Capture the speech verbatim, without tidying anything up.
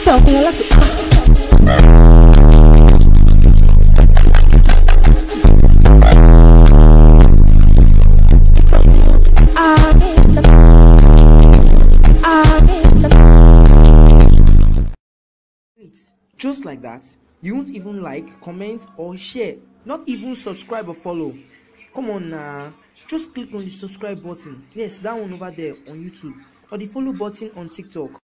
Just like that, you won't even like, comment, or share, not even subscribe or follow. Come on now, just click on the subscribe button. Yes, that one over there on YouTube, or the follow button on TikTok.